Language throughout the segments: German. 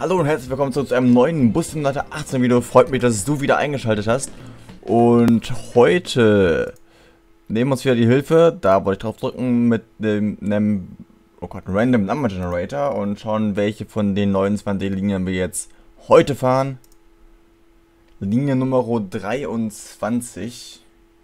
Hallo und herzlich willkommen zu einem neuen Bus Simulator 18 Video. Freut mich, dass du wieder eingeschaltet hast. Und heute nehmen wir uns wieder die Hilfe. Da wollte ich drauf drücken mit einem Random Number Generator und schauen, welche von den 29 Linien wir jetzt heute fahren. Linie Nummer 23.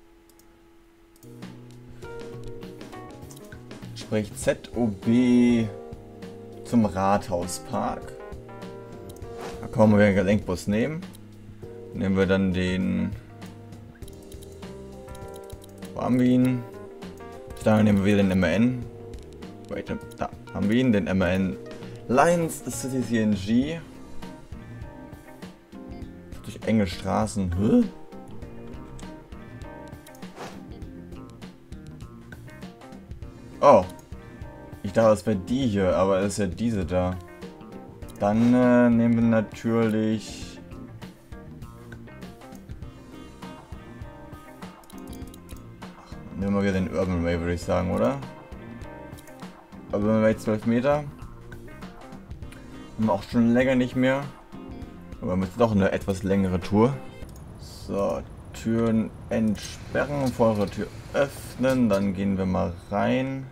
Sprich ZOB zum Rathauspark. Da können wir den Gelenkbus nehmen. Nehmen wir dann den. Wo haben wir ihn? Da nehmen wir wieder den MAN. Wait, da haben wir ihn, den MAN Lions City CNG. Durch enge Straßen. Hä? Oh. Ich dachte, es wäre die hier, aber es ist ja diese da. Dann nehmen wir natürlich... nehmen wir wieder den Urban Way, würde ich sagen, oder? Urban Way 12 Meter. Haben wir auch schon länger nicht mehr. Aber mit doch eine etwas längere Tour. So, Türen entsperren, vordere Tür öffnen, dann gehen wir mal rein.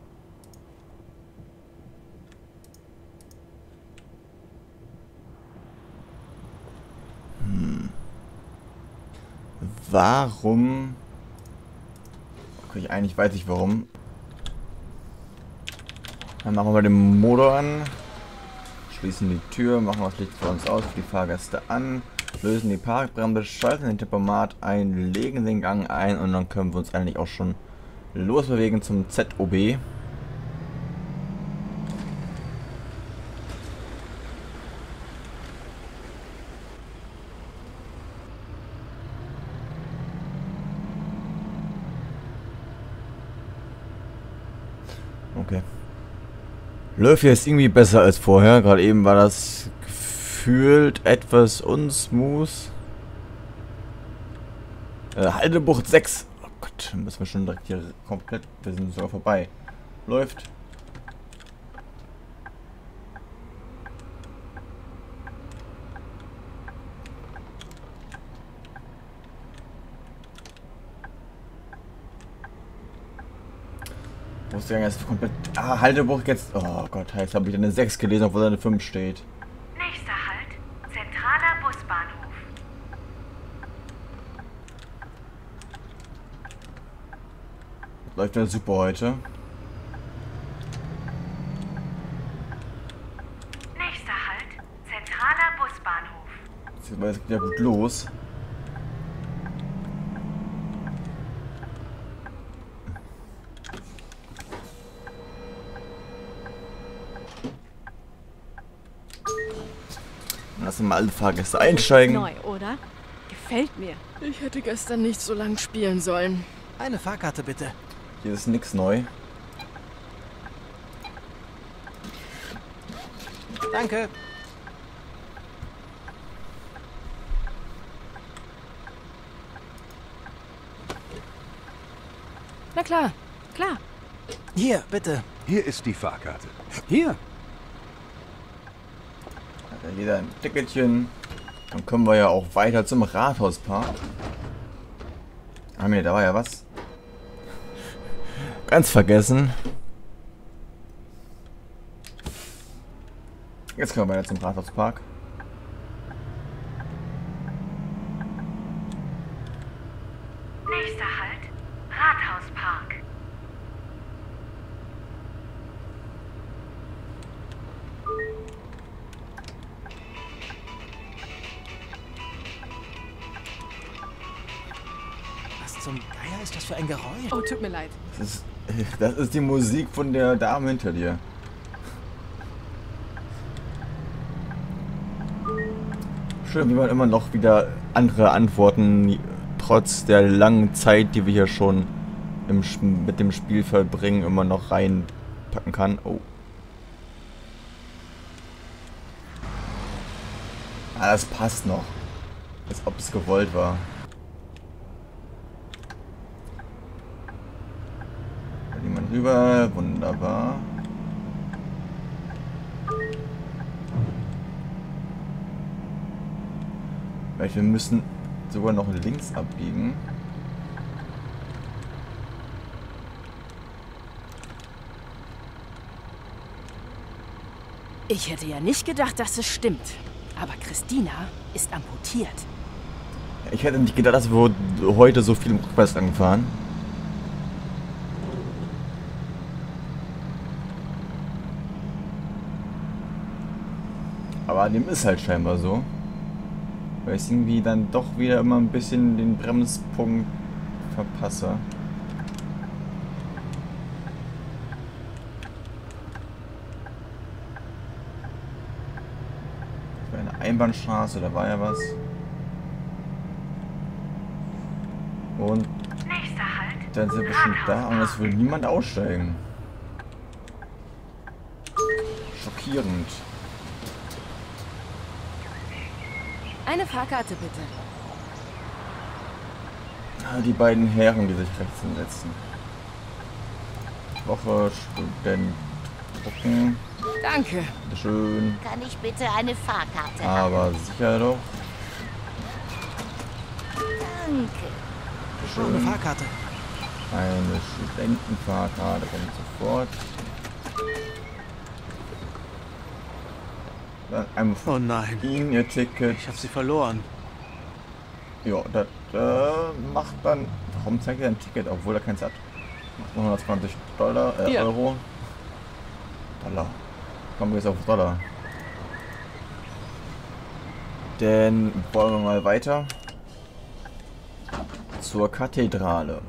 Warum? Okay, eigentlich weiß ich warum. Dann machen wir den Motor an. Schließen die Tür, machen das Licht für uns aus, für die Fahrgäste an. Lösen die Parkbremse, schalten den Tempomat ein, legen den Gang ein und dann können wir uns eigentlich auch schon losbewegen zum ZOB. Okay. Läuft jetzt irgendwie besser als vorher. Gerade eben war das gefühlt etwas unsmooth. Haltebucht 6. Oh Gott, dann müssen wir schon direkt hier komplett. Wir sind sogar vorbei. Läuft. Wusste ja jetzt komplett. Ah, Haltebucht jetzt. Oh Gott, jetzt habe ich eine 6 gelesen, obwohl da eine 5 steht. Nächster Halt, zentraler Busbahnhof. Läuft ja super heute. Nächster Halt, zentraler Busbahnhof. Jetzt geht ja gut los. Lassen wir mal alle Fahrgäste einsteigen. Neu, oder? Gefällt mir. Ich hätte gestern nicht so lang spielen sollen. Eine Fahrkarte bitte. Hier ist nichts neu. Danke. Na klar, klar. Hier, bitte. Hier ist die Fahrkarte. Hier. Hat ja jeder ein Ticketchen. Dann kommen wir ja auch weiter zum Rathauspark. Ah ne, da war ja was. Ganz vergessen. Jetzt können wir weiter zum Rathauspark. Nächster Halt, Rathauspark. Was zum Geier ist das für ein Geräusch? Oh, tut mir leid. Das ist die Musik von der Dame hinter dir. Schön, wie man immer noch wieder andere Antworten, trotz der langen Zeit, die wir hier schon mit dem Spiel verbringen, immer noch reinpacken kann. Oh. Ah, das passt noch. Als ob es gewollt war. Da niemand rüber, wunderbar. Weil wir müssen sogar noch links abbiegen. Ich hätte ja nicht gedacht, dass es stimmt. Aber Christina ist amputiert. Ich hätte nicht gedacht, dass wir heute so viel im Rückwärtsgang fahren. Aber dem ist halt scheinbar so. Weil ich irgendwie dann doch wieder immer ein bisschen den Bremspunkt verpasse. Das war eine Einbahnstraße, da war ja was. Und Nächster Halt. dann sind wir schon da und es will niemand aussteigen. Schockierend. Eine Fahrkarte bitte. Ah, die beiden Herren, die sich rechts hinsetzen. Woche, Student, gucken. Danke. Schön. Kann ich bitte eine Fahrkarte haben? Aber sicher doch. Danke. Eine Schön. Fahrkarte. Eine Studentenfahrkarte kommt sofort. Dann einmal Oh von nein. Ihnen Ihr Ticket. Ich habe sie verloren. Ja, das macht dann. Warum zeigt er ein Ticket, obwohl er keins hat? Macht nur 120 Dollar, Hier. Euro. Dollar. Kommen wir jetzt auf Dollar. Dann wollen wir mal weiter zur Kathedrale.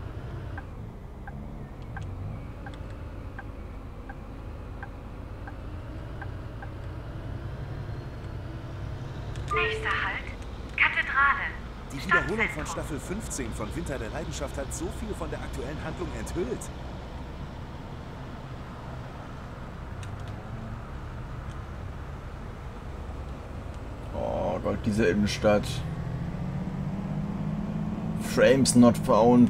Nächster Halt. Kathedrale. Die Wiederholung von Staffel 15 von Winter der Leidenschaft hat so viel von der aktuellen Handlung enthüllt. Oh Gott, diese Innenstadt. Frames not found.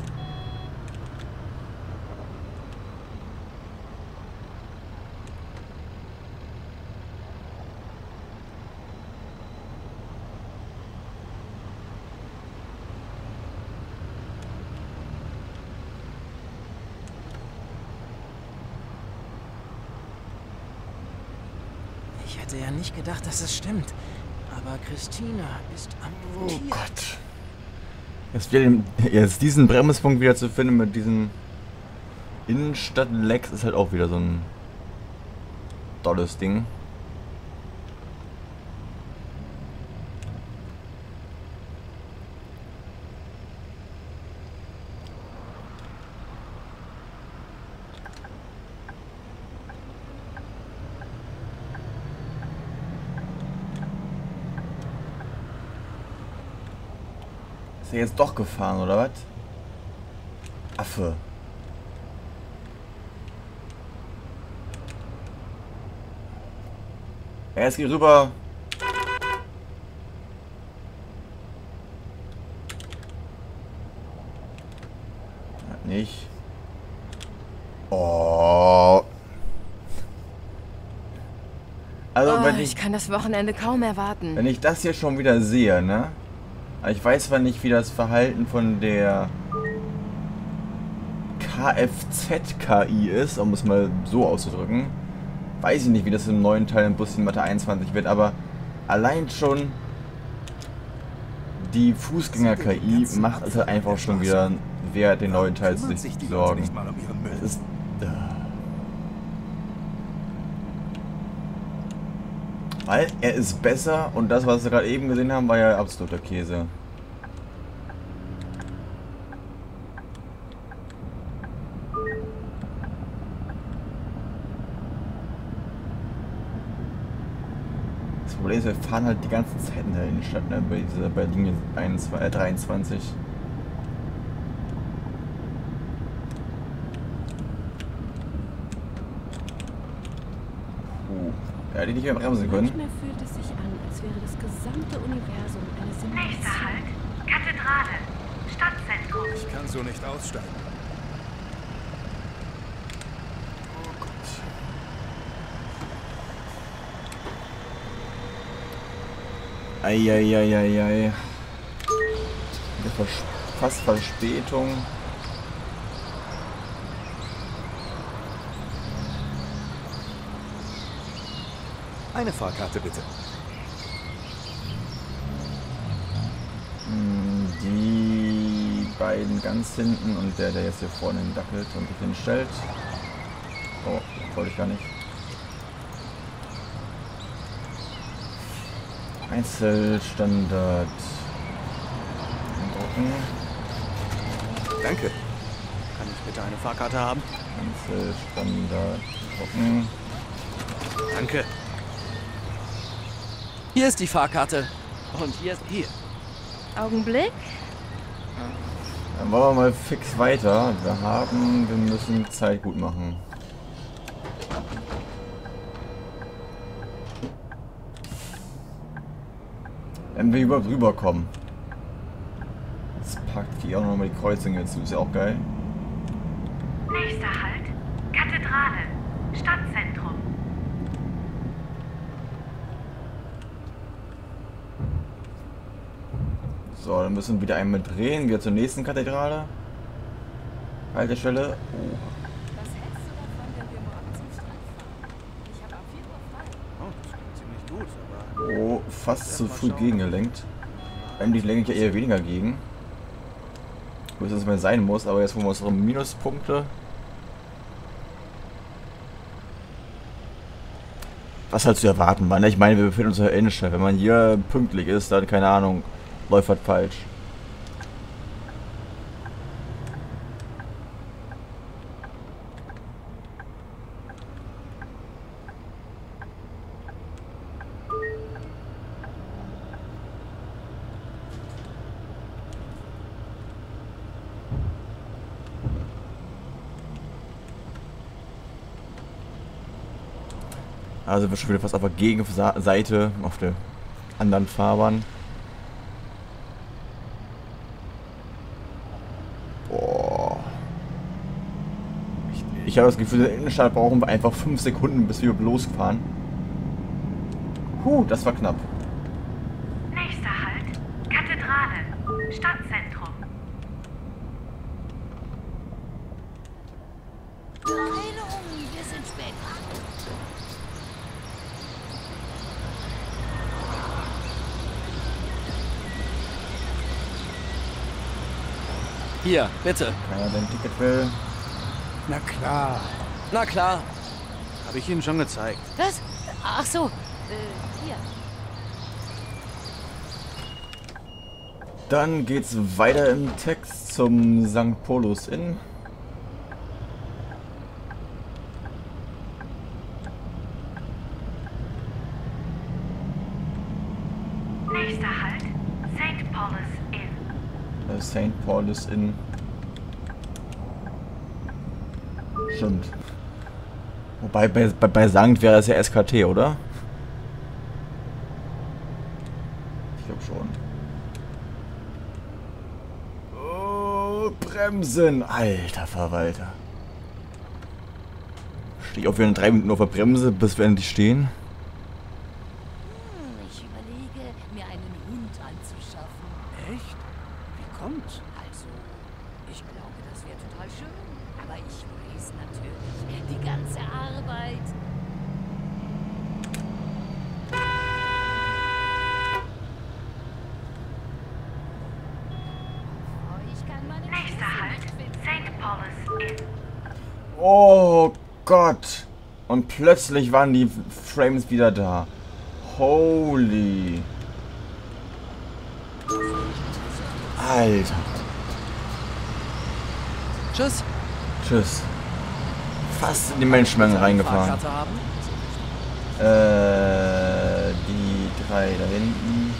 Ich hätte ja nicht gedacht, dass es stimmt. Aber Christina ist amputiert. Oh Gott. Jetzt diesen Bremspunkt wieder zu finden mit diesen Innenstadt-Lecks ist halt auch wieder so ein tolles Ding. Ist er jetzt doch gefahren, oder was? Affe. Ja, jetzt geh rüber. Nicht. Oh. Also, wenn Ich kann das Wochenende kaum erwarten. Wenn ich das hier schon wieder sehe, ne? Aber ich weiß zwar nicht, wie das Verhalten von der Kfz-KI ist, um es mal so auszudrücken. Weiß ich nicht, wie das im neuen Teil im Bus in Mathe 21 wird, aber allein schon die Fußgänger-KI macht es halt einfach schon wieder wert, den neuen Teil zu sich zu sorgen. Nicht mal um ihren Müll. Es ist... Weil er ist besser und das, was wir gerade eben gesehen haben, war ja absoluter Käse. Das Problem ist, wir fahren halt die ganze Zeit in der Innenstadt, ne, bei Linie 23. Ja, hätte ich nicht mehr bremsen können. Manchmal fühlt es sich an, als wäre das gesamte Universum eine Nächster Simulation. Halt. Kathedrale. Stadtzentrum. Ich kann so nicht aussteigen. Oh Gott. Eieieiei. Fast Verspätung. Eine Fahrkarte bitte. Die beiden ganz hinten und der jetzt hier vorne dackelt und sich hinstellt. Oh, wollte ich gar nicht. Einzelstandard. Drucken. Danke. Kann ich bitte eine Fahrkarte haben? Einzelstandard. Drucken. Danke. Hier ist die Fahrkarte. Und hier. Augenblick. Dann wollen wir mal fix weiter. Wir müssen Zeit gut machen. Wenn wir überhaupt rüberkommen. Jetzt packt die auch nochmal die Kreuzung hinzu, ist ja auch geil. Nächster Halt, Kathedrale, Stadtzentrum. So, dann müssen wir wieder einmal drehen, wieder zur nächsten Kathedrale. Haltestelle. Oh. Was hältst du davon, wenn wir morgen zum Strand fahren? Ich habe ab 4 Uhr frei. Oh, das klingt ziemlich gut, aber... Oh, fast zu früh gegengelenkt. Eigentlich lenke ich ja eher weniger gegen. Wo es jetzt mal sein muss, aber jetzt holen wir unsere Minuspunkte. Was halt zu erwarten war, ne? Ich meine, wir befinden uns in der Innenstadt. Wenn man hier pünktlich ist, dann, keine Ahnung, läuft was falsch. Also wir schon wieder fast auf der Gegenseite, auf der anderen Fahrbahn. Boah. Ich habe das Gefühl, in der Innenstadt brauchen wir einfach 5 Sekunden, bis wir losfahren. Das war knapp. Nächster Halt, Kathedrale, Stadtzentrum. Beeilung, wir sind spät. Hier, bitte. Keiner, der ein Ticket will. Na klar. Na klar. Habe ich Ihnen schon gezeigt. Was? Ach so. Hier. Dann geht's weiter im Text zum St. Paulus Inn. Nächster Halt, St. Paul's Inn. St. Paulus Inn. Stimmt. Wobei bei Sankt wäre es ja SKT, oder? Ich glaube schon. Oh, Bremsen! Alter Verwalter. Stehe ich auch wieder in 3 Minuten auf der Bremse, bis wir endlich stehen? Ich überlege, mir einen Hund anzuschaffen. Echt? Wie kommt's? Also, ich glaube, das wäre total schön. Aber ich weiß natürlich, die ganze Arbeit. Oh, ich kann meine Nächster Halt, St. Paul's Inn. Oh Gott! Und plötzlich waren die Frames wieder da. Holy. Alter. Tschüss. Tschüss. Fast in die Menschenmengen reingefahren. Fahrkarte haben? Die 3 da hinten.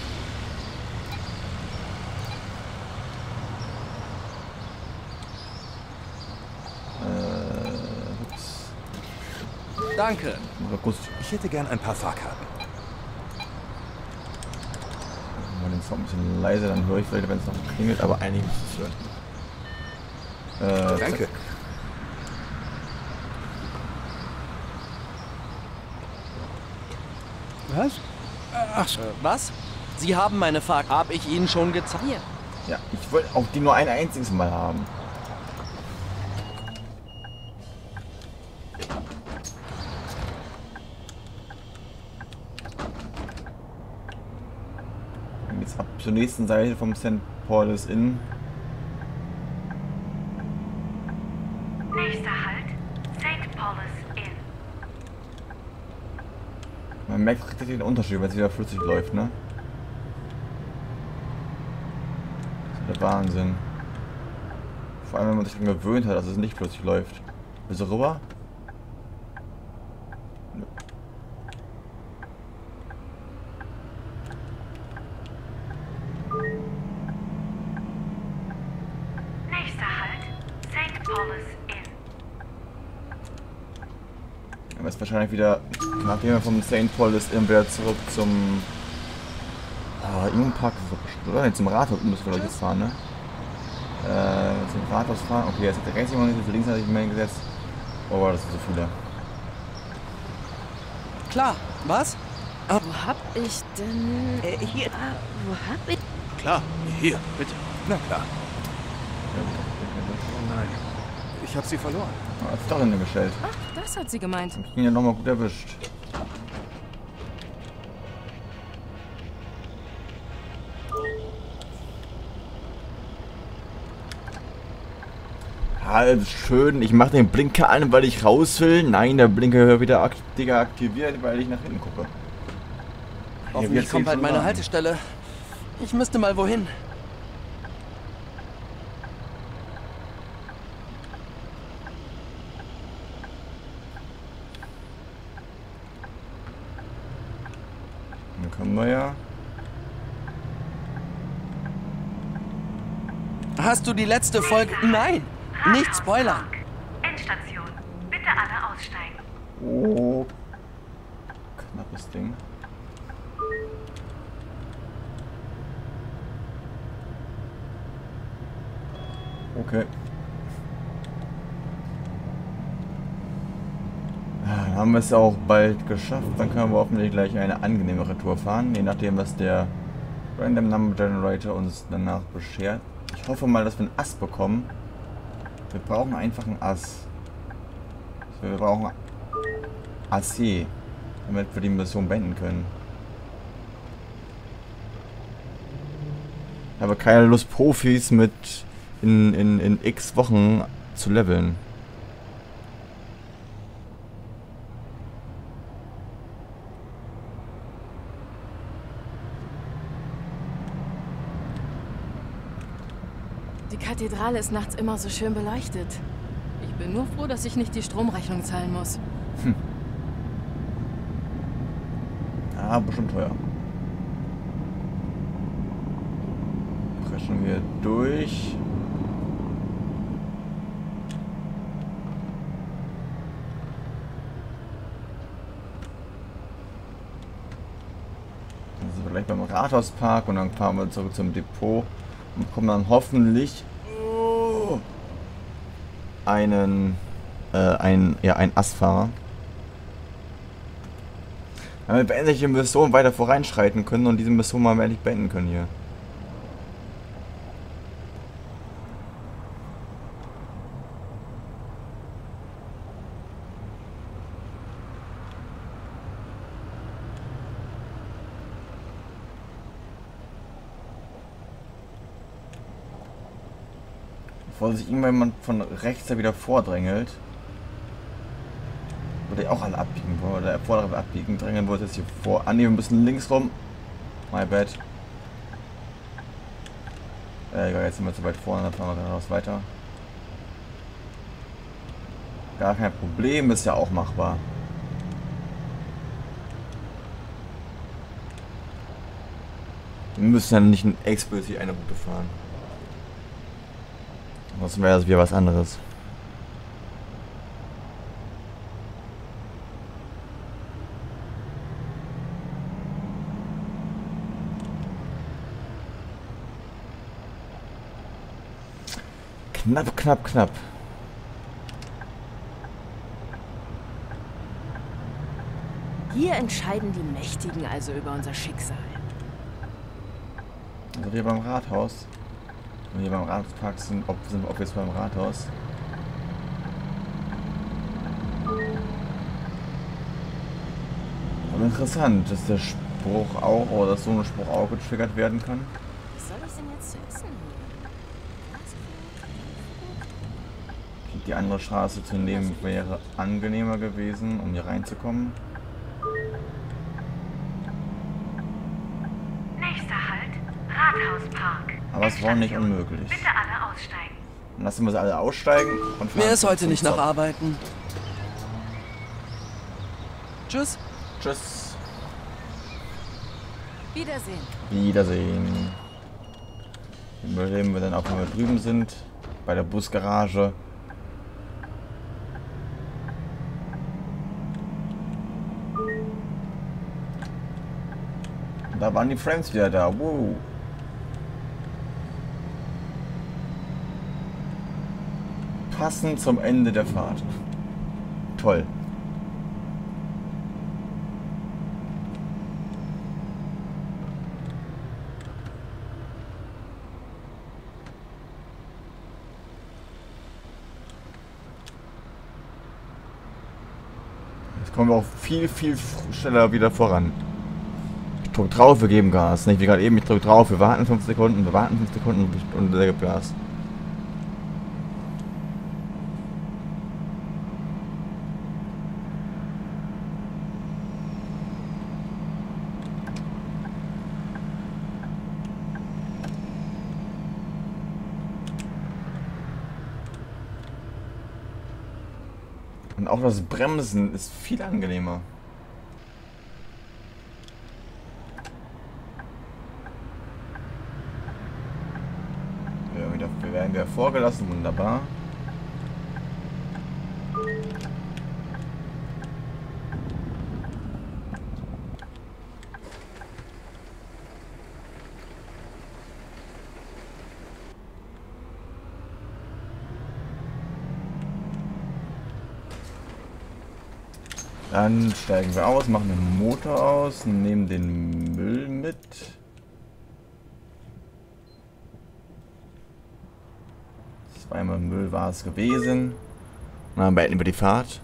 Ups. Danke. Mal kurz Ich hätte gern ein paar Fahrkarten. mal den Sound ein bisschen leiser, dann höre ich vielleicht, wenn es noch klingelt, aber eigentlich muss es hören. Danke. Zack. Was? Ach so. Was? Sie haben meine Fahrt. Hab ich Ihnen schon gezeigt? Hier. Ja, ich wollte auch die nur ein einziges Mal haben. Und jetzt ab zur nächsten Seite vom St. Paul's Inn. Nächster Halt, St. Paul's Inn. Man merkt richtig den Unterschied, wenn es wieder flüssig läuft, ne? Das ist der Wahnsinn. Vor allem, wenn man sich daran gewöhnt hat, dass es nicht flüssig läuft. Bist du rüber? Nö. Nächster Halt, St. Paul's Inn. Aber jetzt wahrscheinlich wieder, nachdem wir vom St. Paul's Inn wieder zurück zum Park, oder? Nee, zum Rathaus müssen wir jetzt fahren, ne? Zum Rathaus fahren. Okay, jetzt hat der rechts jemand nicht, links hat sich mehr gesetzt. Oh, das sind so viele. Klar, was? Wo hab ich denn... Hier. Wo hab ich... Klar, hier, bitte. Na klar. Oh nein. Ich habe sie verloren. Hat es doch in gestellt. Ach, das hat sie gemeint. Ich bin ja nochmal gut erwischt. Halt schön, ich mache den Blinker an, weil ich raus will. Nein, der Blinker wird wieder aktiviert, weil ich nach hinten gucke. Hoffentlich kommt bald meine Haltestelle. Ich müsste mal wohin. Dann können wir ja. Hast du die letzte Folge... Nein! Nicht spoilern! Endstation. Bitte alle aussteigen. Oh. Knappes Ding. Okay. Dann haben wir es auch bald geschafft. Dann können wir hoffentlich gleich eine angenehmere Tour fahren. Je nachdem, was der Random Number Generator uns danach beschert. Ich hoffe mal, dass wir einen Ass bekommen. Wir brauchen einfach einen Ass. Wir brauchen AC, damit wir die Mission beenden können. Ich habe keine Lust, Profis mit in x Wochen zu leveln. Die Kathedrale ist nachts immer so schön beleuchtet. Ich bin nur froh, dass ich nicht die Stromrechnung zahlen muss. Ja, bestimmt teuer. Preschen wir durch. Dann sind wir gleich beim Rathauspark und dann fahren wir zurück zum Depot und bekommen dann hoffentlich einen Assfahrer. Damit wir endlich die Mission weiter voranschreiten können und diese Mission mal endlich beenden können hier. Bevor sich irgendjemand von rechts da wieder vordrängelt. Würde ich auch alle abbiegen wollen. Oder der vordere abbiegen. Drängeln wollte jetzt hier vor. Ah ne, wir müssen links rum. My bad. Egal, jetzt sind wir zu weit vorne. Dann fahren wir geradeaus weiter. Gar kein Problem. Ist ja auch machbar. Wir müssen ja nicht explizit eine Route fahren. Sonst wäre das wieder was anderes. Knapp, knapp, knapp. Hier entscheiden die Mächtigen also über unser Schicksal. Also wir beim Rathaus. Wenn wir hier beim Rathauspark sind, ob wir jetzt beim Rathaus. Aber interessant, dass der Spruch auch, oder dass so ein Spruch auch getriggert werden kann. Was soll ich denn jetzt zu essen holen? Die andere Straße zu nehmen wäre angenehmer gewesen, um hier reinzukommen. Nächster Halt, Rathauspark. Aber es war nicht unmöglich. Bitte alle aussteigen. Dann lassen wir sie alle aussteigen und fahren. Mir ist heute zum nicht nach Zug. Arbeiten. Tschüss. Tschüss. Wiedersehen. Wiedersehen. Den überleben wir dann auch, wenn wir drüben sind. Bei der Busgarage. Und da waren die Frames wieder da. Wow. Passend zum Ende der Fahrt. Toll. Jetzt kommen wir auch viel schneller wieder voran. Ich drück drauf, wir geben Gas. Nicht wie gerade eben, ich drück drauf, wir warten 5 Sekunden, und der gibt Gas. Und auch das Bremsen ist viel angenehmer. Wir werden wieder vorgelassen, wunderbar. Dann steigen wir aus, machen den Motor aus, nehmen den Müll mit. Zweimal Müll war es gewesen. Und dann beenden wir die Fahrt.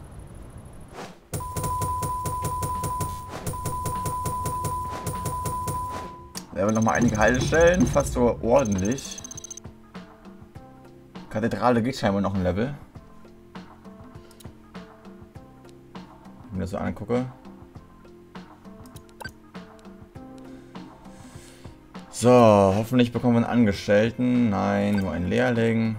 Wir haben nochmal einige Haltestellen, fast so ordentlich. Kathedrale geht scheinbar noch ein Level. Wenn ich mir das so angucke. So, hoffentlich bekommen wir einen Angestellten. Nein, nur einen Lehrling.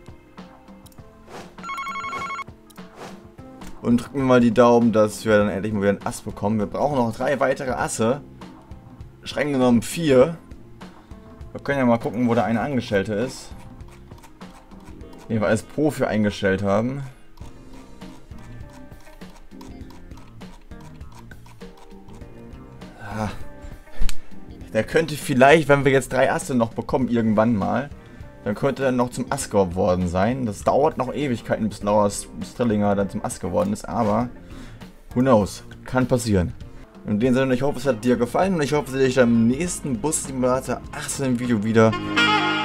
Und drücken wir mal die Daumen, dass wir dann endlich mal wieder einen Ass bekommen. Wir brauchen noch 3 weitere Asse. Streng genommen 4. Wir können ja mal gucken, wo der eine Angestellte ist. Den wir als Profi eingestellt haben. Ah. Der könnte vielleicht, wenn wir jetzt 3 Asse noch bekommen, irgendwann mal, dann könnte er noch zum Ass geworden sein. Das dauert noch Ewigkeiten, bis Lauers Strillinger dann zum Ass geworden ist, aber who knows, kann passieren. In dem Sinne, ich hoffe, es hat dir gefallen und ich hoffe, ich sehe dich dann im nächsten Bus Simulator 18 Video wieder.